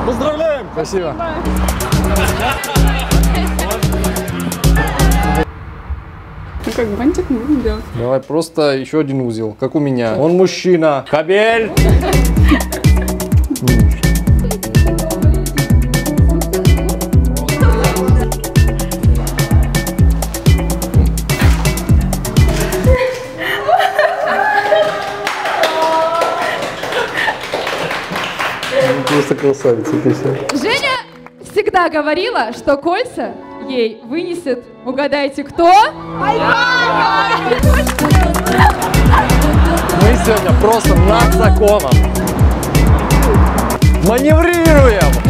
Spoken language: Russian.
Поздравляем! Спасибо. Ну как, бантик мы будем делать? Давай просто еще один узел, как у меня. Он мужчина. Кабель! Просто красавица, песня. Женя всегда говорила, что кольца ей вынесет, угадайте, кто? Мы сегодня просто над законом маневрируем.